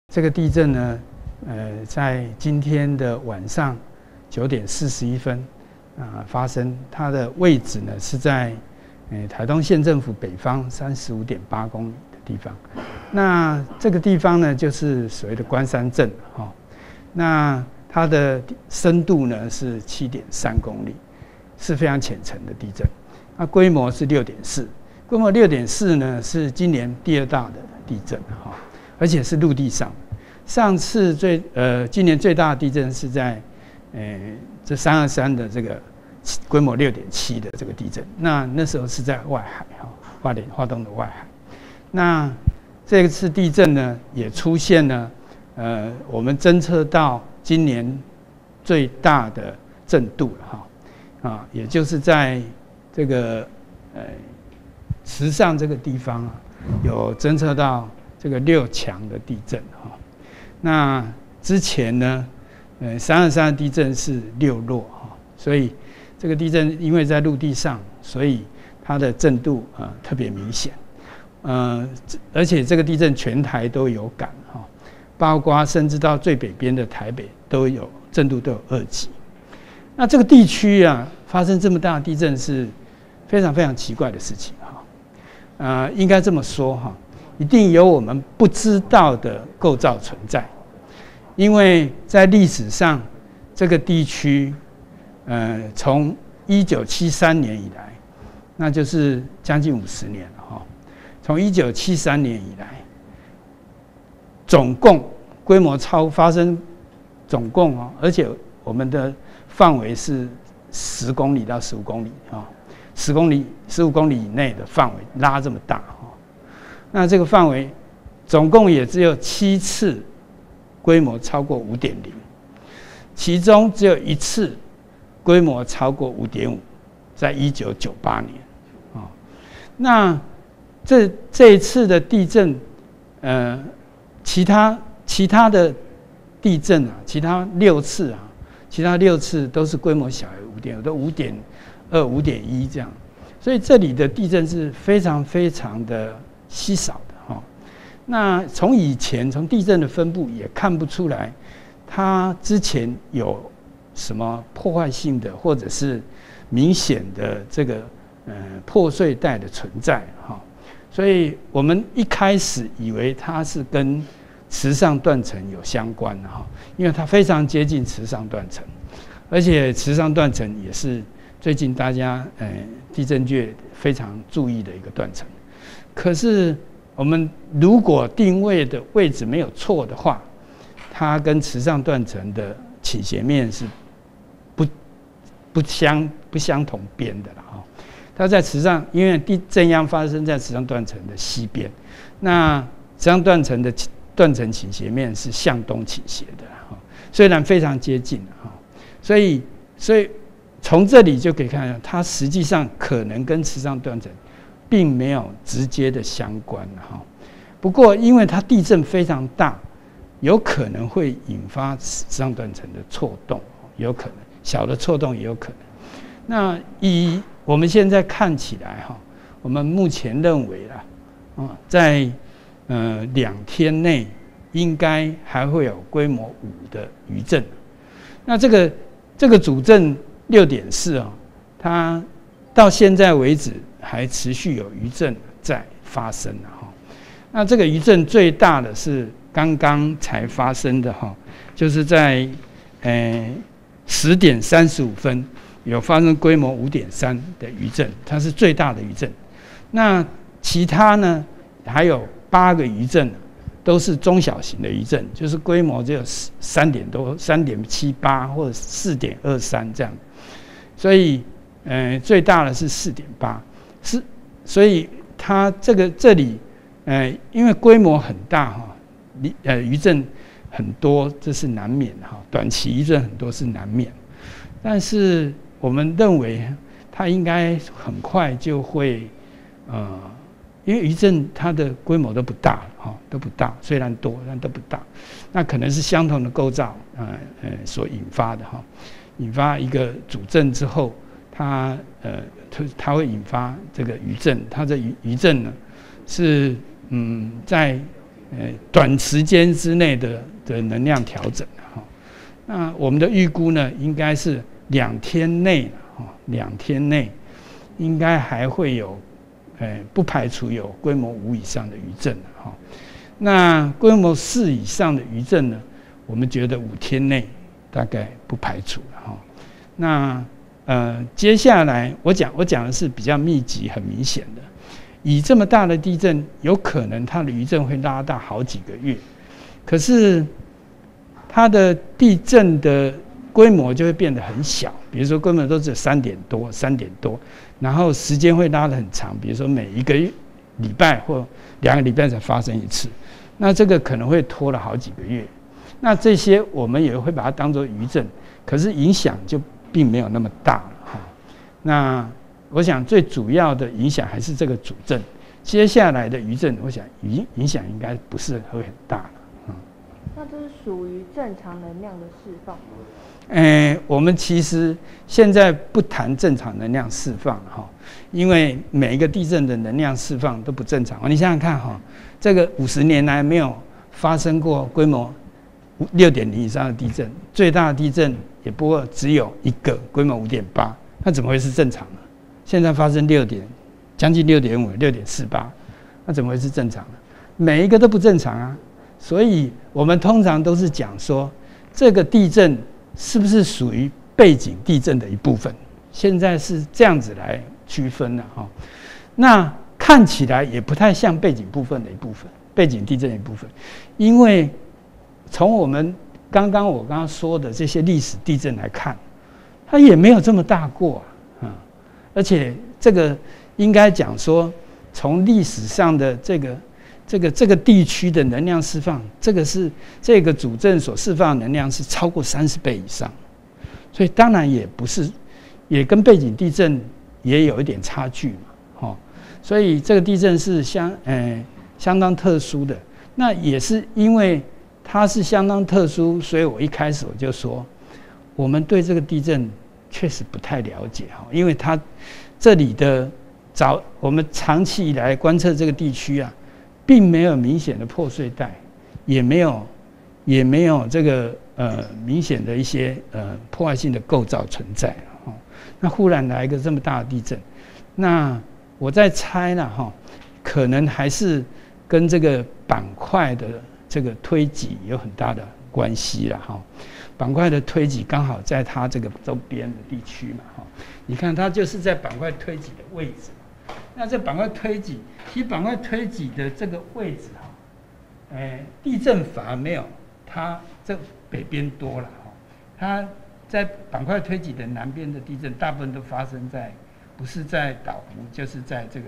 这个地震呢，在今天的晚上9点41分发生，它的位置呢是在台东县政府北方35.8公里的地方。那这个地方呢，就是所谓的关山镇哈。那它的深度呢是7.3公里，是非常浅层的地震。那规模是6.4，规模6.4呢是今年第2大的地震哈。而且是陆地上，上次今年最大的地震是在这323的这个规模6.7的这个地震，那时候是在外海哈，花东的外海。那这次地震呢也出现了我们侦测到今年最大的震度了哈也就是在这个池上这个地方有侦测到这个6强的地震哈。那之前呢323地震是6弱哈，所以这个地震因为在陆地上，所以它的震度特别明显。而且这个地震全台都有感哈，包括甚至到最北边的台北都有震度都有2级。那这个地区发生这么大的地震是非常非常奇怪的事情哈。应该这么说哈。一定有我们不知道的构造存在，因为在历史上，这个地区，从1973年以来，那就是将近50年了哈。从1973年以来，总共规模发生总共而且我们的范围是10公里到15公里10公里、15公里以内的范围拉这么大。那这个范围总共也只有7次规模超过 5.0， 其中只有1次规模超过 5.5， 在1998年。那这一次的地震，其他的地震其他6次都是规模小于 5.5， 都 5.2、5.1 这样，所以这里的地震是非常非常的稀少的哈。那从地震的分布也看不出来，它之前有什么破坏性的或者是明显的这个破碎带的存在哈。所以我们一开始以为它是跟池上断层有相关的哈，因为它非常接近池上断层，而且池上断层也是最近大家地震界非常注意的一个断层。可是我们如果定位的位置没有错的话，它跟池上断层的倾斜面是不相同边的啦哈。它在池上，因为震央发生在池上断层的西边，那池上断层的断层倾斜面是向东倾斜的哈，虽然非常接近哈，所以从这里就可以看到，它实际上可能跟池上断层并没有直接的相关哈。不过因为它地震非常大，有可能会引发池上断层的错动，有可能小的错动也有可能。那以我们现在看起来哈，我们目前认为在2天内应该还会有规模5的余震。那这个主震6.4它到现在为止还持续有余震在发生哈。那这个余震最大的是刚刚才发生的哈，就是在10点35分有发生规模 5.3 的余震，它是最大的余震。那其他呢还有8个余震都是中小型的余震，就是规模只有3点多、3.78 或者4.23这样。所以最大的是4.8，所以它这里因为规模很大哈，余震很多，这是难免哈，短期余震很多是难免。但是我们认为它应该很快就会因为余震它的规模都不大哈，都不大，虽然多但都不大。那可能是相同的构造所引发的哈，引发一个主震之后，它会引发这个余震。它的余震呢是在短时间之内的能量调整哈。那我们的预估呢，应该是2天内2天内应该还会有，不排除有规模5以上的余震哈。那规模4以上的余震呢，我们觉得5天内大概不排除了哈。那接下来我讲的是比较密集、很明显的。以这么大的地震，有可能它的余震会拉大好几个月，可是它的地震的规模就会变得很小，比如说规模都只有3点多，然后时间会拉得很长，比如说每1个礼拜或2个礼拜才发生一次，那这个可能会拖了好几个月。那这些我们也会把它当作余震，可是影响就并没有那么大了哈。那我想最主要的影响还是这个主震，接下来的余震，我想影响应该不是会很大了。 那这是属于正常能量的释放吗？ 我们其实现在不谈正常能量释放哈，因为每一个地震的能量释放都不正常。你想想看哈，这个50年来没有发生过规模6.0以上的地震，最大的地震也不过只有一个规模5.8，那怎么会是正常的？现在发生将近6.5、6.48，那怎么会是正常的？每一个都不正常啊！所以我们通常都是讲说，这个地震是不是属于背景地震的一部分？现在是这样子来区分的哈。那看起来也不太像背景部分的一部分，背景地震的一部分，因为从我们我刚刚说的这些历史地震来看，它也没有这么大过啊。而且这个应该讲说，从历史上的这个地区的能量释放，这个主震所释放的能量是超过30倍以上，所以当然也不是，也跟背景地震也有一点差距嘛，所以这个地震是相当特殊的。那也是因为它是相当特殊，所以我一开始我就说，我们对这个地震确实不太了解哈，因为它这里的我们长期以来观测这个地区啊，并没有明显的破碎带，也没有这个明显的一些破坏性的构造存在哈。那忽然来一个这么大的地震，那我在猜了哈，可能还是跟这个板块的这个推挤有很大的关系了哈。板块的推挤刚好在它这个周边的地区嘛，你看它就是在板块推挤的位置。那这板块推挤，其实板块推挤的这个位置地震反而没有它这北边多了哈。它在板块推挤的南边的地震，大部分都发生在不是在岛湖，就是在这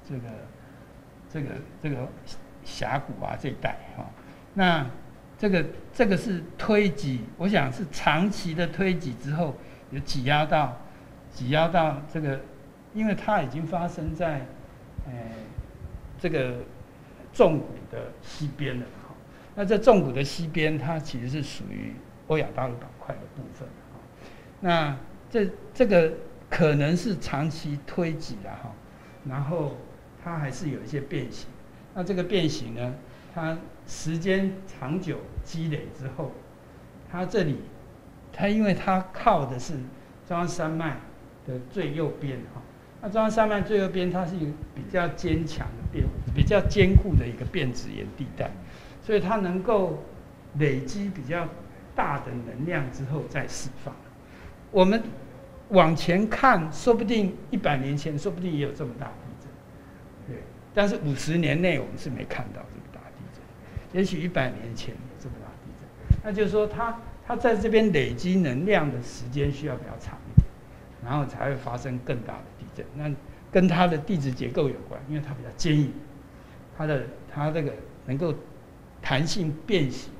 个峡谷啊这一带哈。那这个是推挤，我想是长期的推挤之后，有挤压到这个，因为它已经发生在这个纵谷的西边了哈。那这纵谷的西边，它其实是属于欧亚大陆板块的部分哈。那这个可能是长期推挤了哈，然后它还是有一些变形。那这个变形呢，它时间长久积累之后，它这里，因为它靠的是中央山脉的最右边哈，那中央山脉最右边它是一个比较坚强的比较坚固的一个变质岩地带，所以它能够累积比较大的能量之后再释放。我们往前看，说不定100年前，说不定也有这么大的地震，对。但是50年内我们是没看到这么大的地震，也许100年前有这么大的地震，那就是说它在这边累积能量的时间需要比较长一点，然后才会发生更大的地震。那跟它的地质结构有关，因为它比较坚硬，它这个能够弹性变形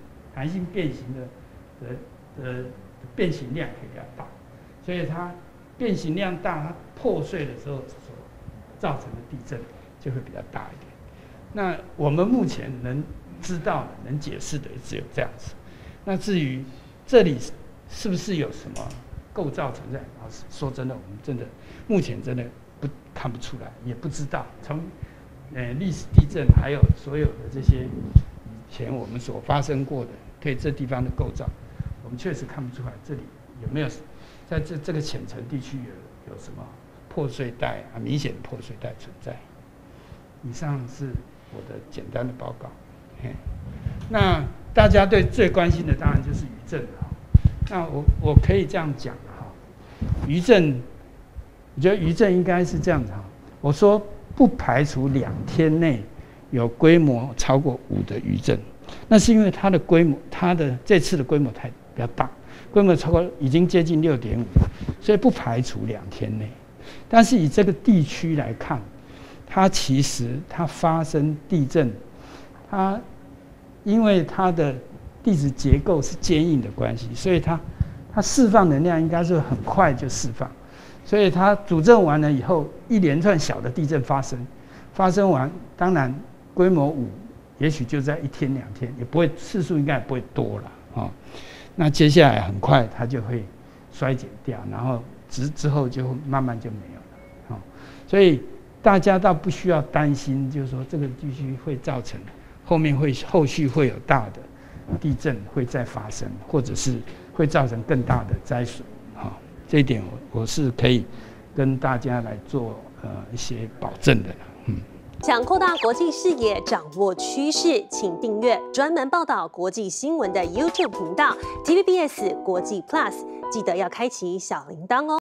的变形量可以比较大，所以它变形量大，它破碎的时候所造成的地震就会比较大一点。那我们目前能知道的、能解释的只有这样子。那至于这里是不是有什么构造存在，说真的，我们真的目前真的看不出来，也不知道。从历史地震还有所有的这些以前我们所发生过的对这地方的构造，我们确实看不出来这里有没有在这个浅层地区有什么破碎带啊，明显的破碎带存在。以上是我的简单的报告。那大家最关心的当然就是余震哈。那我可以这样讲哈，余震，我觉得余震应该是这样子哈。我说不排除2天内有规模超过5的余震，那是因为它的规模，它的这次的规模比较大，规模超过已经接近6.5，所以不排除2天内。但是以这个地区来看，它其实它发生地震，它因为它的地质结构是坚硬的关系，所以它释放能量应该是很快就释放。所以它主震完了以后，一连串小的地震发生完，当然规模5，也许就在1天2天，也不会次数应该也不会多了啊。那接下来很快它就会衰减掉，然后之后就慢慢就没有了啊。所以大家倒不需要担心，就是说这个地区会造成后续会有大的地震会再发生，或者是会造成更大的灾损啊。这一点我是可以跟大家来做一些保证的啦。 想扩大国际视野，掌握趋势，请订阅专门报道国际新闻的 YouTube 频道 TVBS 国际 Plus， 记得要开启小铃铛哦。